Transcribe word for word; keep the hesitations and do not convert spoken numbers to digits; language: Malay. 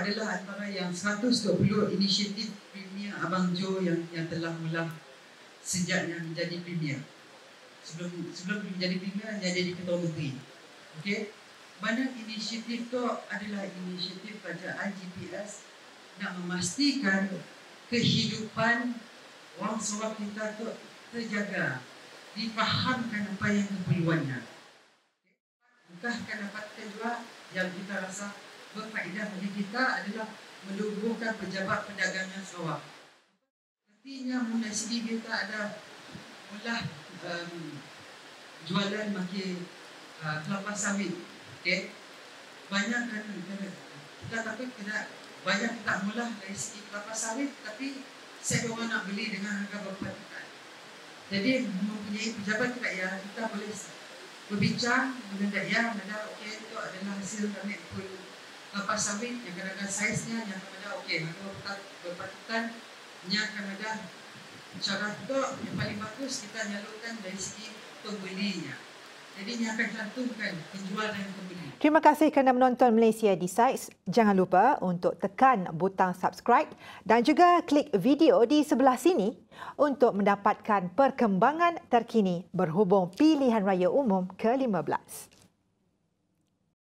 adalah antara yang seratus dua puluh inisiatif Premier Abang Jo yang yang telah mula sejak yang menjadi Premier. Sebelum sebelum menjadi Premier, dia jadi Ketua Menteri. Okey. Banyak inisiatif tu adalah inisiatif pada I G P S nak memastikan kehidupan orang Sarawak kita tu terjaga, difahamkan apa yang keperluannya. Bukan dapatkan juga yang kita rasa berfaedah bagi kita adalah melubuhkan pejabat perdagangan Sarawak. Artinya mula sini kita ada mula um, jualan makin uh, kelapa sawit. Okay. Banyak kan kita tapi kena banyak kita mula dari segi kelapa sawit, tapi saya orang nak beli dengan harga berpatutan. Jadi mempunyai pejabat rakyat, kita boleh berbincang dengan rakyat, ada okey itu adalah hasil kami pun kelapa sawit yang kadang-kadang saiznya yang ada okey, harga berpatutan yang akan ada cara itu yang paling bagus kita nyalurkan dari segi pembelinya. Jadi ini akan cantumkan penjual dan pembeli. Terima kasih kerana menonton Malaysia Decides. Jangan lupa untuk tekan butang subscribe dan juga klik video di sebelah sini untuk mendapatkan perkembangan terkini berhubung pilihan raya umum ke lima belas.